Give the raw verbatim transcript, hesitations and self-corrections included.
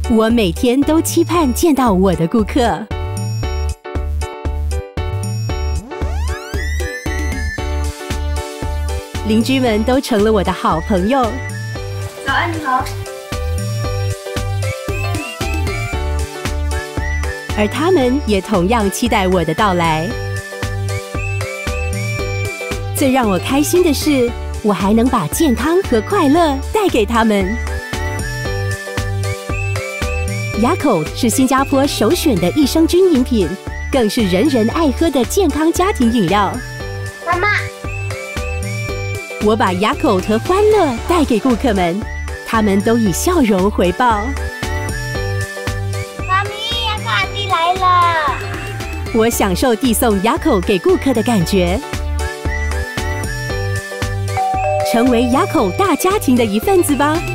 我每天都期盼见到我的顾客。邻居们都成了我的好朋友。 早安，你好。 而他们也同样期待我的到来。最让我开心的是，我还能把健康和快乐带给他们。雅口是新加坡首选的益生菌饮品，更是人人爱喝的健康家庭饮料。 妈妈， 我把雅口和欢乐带给顾客们，他们都以笑容回报。 妈咪，雅口阿弟来了。 我享受递送雅口给顾客的感觉，成为雅口大家庭的一份子吧。